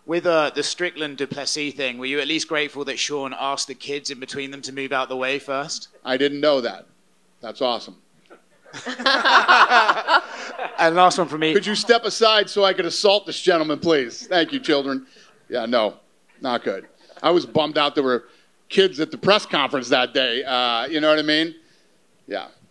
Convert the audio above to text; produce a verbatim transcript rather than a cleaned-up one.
With uh, the Strickland Du Plessis thing, were you at least grateful that Sean asked the kids in between them to move out the way first? I didn't know that. That's awesome. And last one from me. Could you step aside so I could assault this gentleman, please? Thank you, children. Yeah, no, not good. I was bummed out there were kids at the press conference that day. Uh, you know what I mean? Yeah.